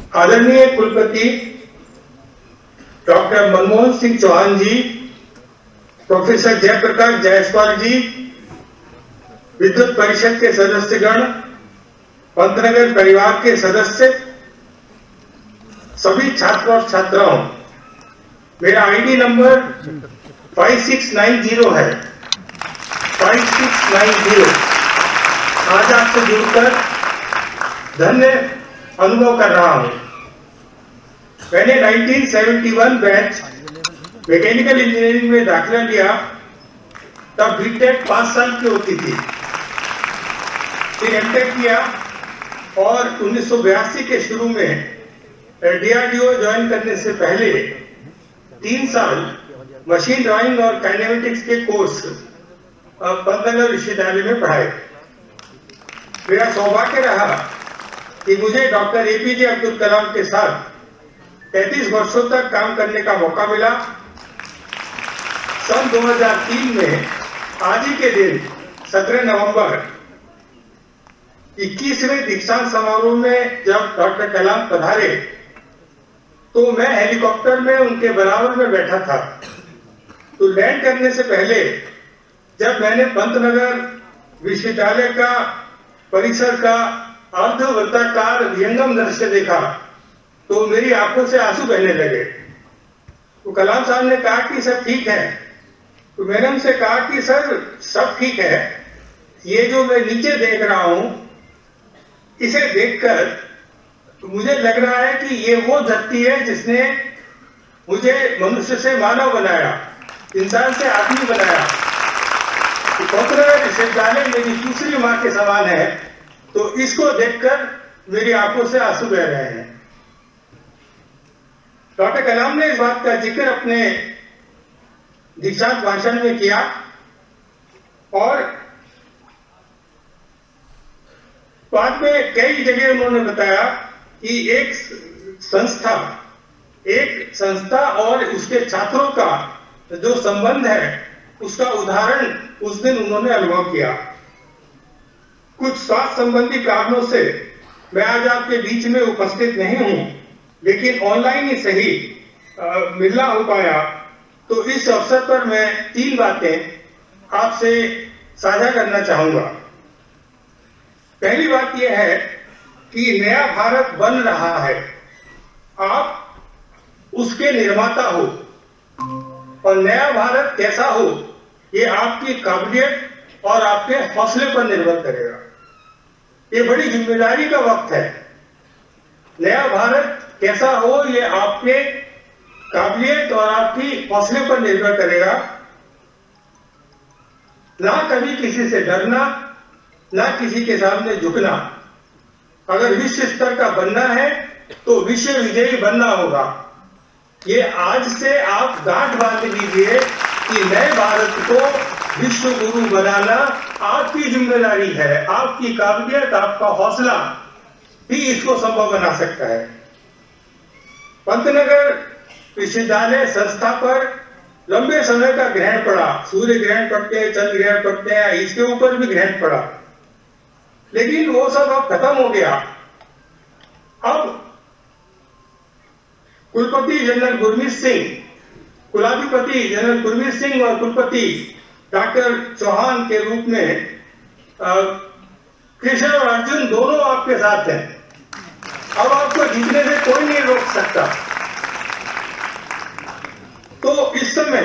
आदरणीय कुलपति doctor Manmohan Singh Chauhan ji, professor Jayprakash Jaiswal ji, विद्युत परिषद के सदस्यगण, पंतनगर परिवार के सदस्य, सभी छात्र और छात्राओं, मेरा आईडी नंबर 5690 है, 5690। आज आपसे जुड़कर धन्य अनुभव कर रहा हूं। मैंने 1971 बैच मैकेनिकल इंजीनियरिंग में दाखिला लिया, तब बीटेक 5 साल की होती थी। फिर एमटेक किया और 1982 के शुरू में डीआरडीओ ज्वाइन करने से पहले 3 साल मशीन ड्राइंग और काइनेमेटिक्स के कोर्स पंतनगर विश्वविद्यालय में पढ़ाए। मेरा सौभाग्य रहा कि मुझे डॉक्टर एपीजे अब्दुल कलाम के साथ 33 वर्षों तक काम करने का मौका मिला। सन 2003 में आज ही के दिन 17 नवंबर 21वें दीक्षांत समारोह में जब डॉक्टर कलाम पधारे तो मैं हेलीकॉप्टर में उनके बराबर में बैठा था। तो लैंड करने से पहले जब मैंने पंतनगर विश्वविद्यालय का परिसर का अर्धवृत्ताकार विहंगम दृश्य देखा तो मेरी आंखों से आंसू बहने लगे। तो कलाम साहब ने कहा कि सब ठीक है। तो मैंने उनसे कहा कि सर सब ठीक है, ये जो मैं नीचे देख रहा हूं इसे देखकर तो मुझे लग रहा है कि ये वो धरती है जिसने मुझे मनुष्य से मानव बनाया, इंसान से आदमी बनाया। तो पंतनगर विश्वविद्यालय मेरी दूसरी मां के समान है, तो इसको देखकर मेरी आंखों से आंसू बह रहे हैं। डॉक्टर कलाम ने इस बात का जिक्र अपने दीक्षांत भाषण में किया और बाद में कई जगह उन्होंने बताया कि एक संस्था और उसके छात्रों का जो संबंध है उसका उदाहरण उस दिन उन्होंने अनुभव किया। कुछ स्वास्थ्य संबंधी कारणों से मैं आज आपके बीच में उपस्थित नहीं हूं, लेकिन ऑनलाइन ही सही मिलना हो पाया। तो इस अवसर पर मैं 3 बातें आपसे साझा करना चाहूंगा। पहली बात यह है कि नया भारत बन रहा है, आप उसके निर्माता हो और नया भारत कैसा हो ये आपकी काबिलियत और आपके हौसले पर निर्भर करेगा। ये बड़ी जिम्मेदारी का वक्त है। नया भारत कैसा हो ये आपके काबिलियत और आपकी हौसले पर निर्भर करेगा। ना कभी किसी से डरना, ना किसी के सामने झुकना। अगर विश्व स्तर का बनना है तो विश्व विजयी बनना होगा। ये आज से आप गांठ बांध लीजिए कि नए भारत को विश्व गुरु बनाना आपकी जिम्मेदारी है। आपकी काबिलियत, आपका हौसला ही इसको संभव बना सकता है। पंतनगर विश्वविद्यालय संस्था पर लंबे समय का ग्रहण पड़ा। सूर्य ग्रहण पड़ते हैं, चंद्र ग्रहण पड़ते हैं, इसके ऊपर भी ग्रहण पड़ा, लेकिन वो सब अब खत्म हो गया। अब कुलपति जनरल गुरमीत सिंह, कुलाधिपति जनरल गुरमीत सिंह और कुलपति डॉक्टर चौहान के रूप में कृष्ण और अर्जुन दोनों आपके साथ हैं। अब आपको जीतने से कोई नहीं रोक सकता। तो इस समय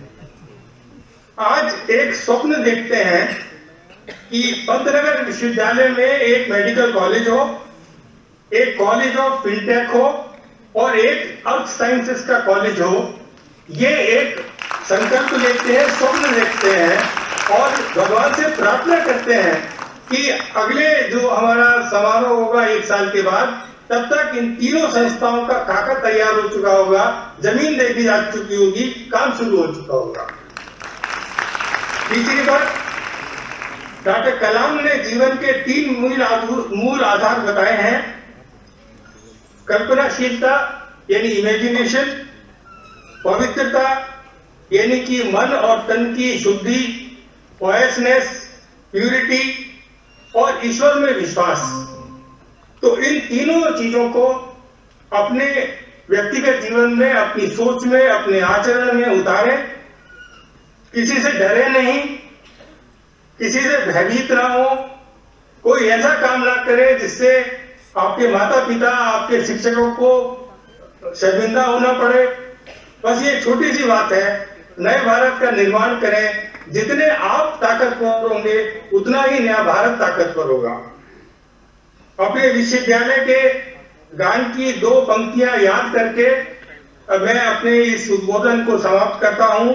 आज एक स्वप्न देखते हैं कि पंतनगर विश्वविद्यालय में एक मेडिकल कॉलेज हो, एक कॉलेज ऑफ फिनटेक हो और एक अर्थ साइंसेस का कॉलेज हो। ये एक संकल्प लेते हैं, स्वप्न देखते हैं और भगवान से प्रार्थना करते हैं कि अगले जो हमारा समारोह होगा 1 साल के बाद, तब तक इन तीनों संस्थाओं का खाका तैयार हो चुका होगा, जमीन देखी जा चुकी होगी, काम शुरू हो चुका होगा। तीसरी बात, डॉक्टर कलाम ने जीवन के 3 मूल आधार बताए हैं। कल्पनाशीलता यानी इमेजिनेशन, पवित्रता यानी कि मन और तन की शुद्धि, पॉयसनेस, प्यूरिटी और ईश्वर में विश्वास। तो इन तीनों चीजों को अपने व्यक्तिगत जीवन में, अपनी सोच में, अपने आचरण में उतारें। किसी से डरे नहीं, किसी से भयभीत ना हो, कोई ऐसा काम ना करे जिससे आपके माता पिता, आपके शिक्षकों को शर्मिंदा होना पड़े। बस ये छोटी सी बात है। नए भारत का निर्माण करें। जितने आप ताकतवर होंगे उतना ही नया भारत ताकतवर होगा। अपने विश्वविद्यालय के गान की 2 पंक्तियां याद करके मैं अपने इस उद्बोधन को समाप्त करता हूं।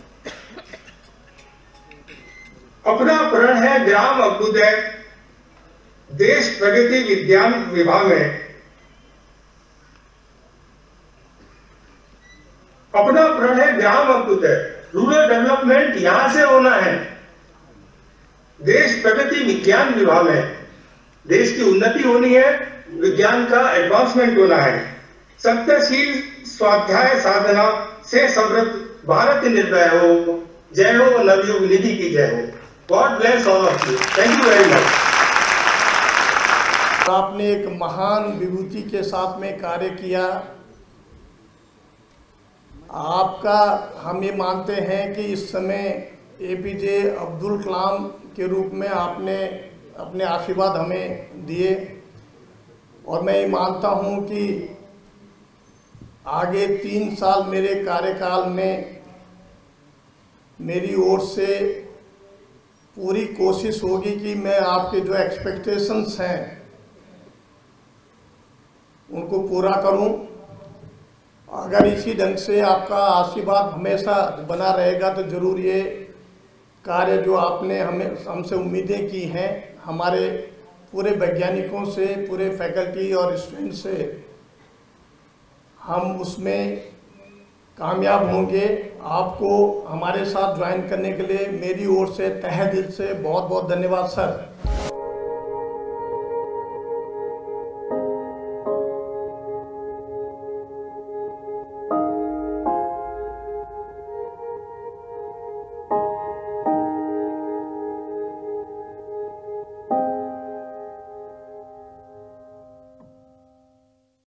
अपना प्रण है ग्राम अभ्युदय, देश प्रगति विज्ञान विभाग में। अपना प्रण है ग्राम अभ्युदय, रूरल डेवलपमेंट यहां से होना है। देश प्रगति विज्ञान विभाग में देश की उन्नति होनी है, विज्ञान का एडवांसमेंट होना है। सत्यशील स्वाध्याय साधना से समृद्ध भारत निर्भय हो। जय हो, नवयुग निधि की जय हो। God bless all of you. Thank you very much. आपने एक महान विभूति के साथ में कार्य किया। आपका हम ये मानते हैं कि इस समय एपीजे अब्दुल कलाम के रूप में आपने अपने आशीर्वाद हमें दिए, और मैं ये मानता हूँ कि आगे 3 साल मेरे कार्यकाल में मेरी ओर से पूरी कोशिश होगी कि मैं आपके जो एक्सपेक्टेशंस हैं उनको पूरा करूं। अगर इसी ढंग से आपका आशीर्वाद हमेशा बना रहेगा तो ज़रूर ये कार्य जो आपने हमसे उम्मीदें की हैं, हमारे पूरे वैज्ञानिकों से, पूरे फैकल्टी और स्टूडेंट से, हम उसमें कामयाब होंगे। आपको हमारे साथ ज्वाइन करने के लिए मेरी ओर से तहे दिल से बहुत बहुत धन्यवाद सर।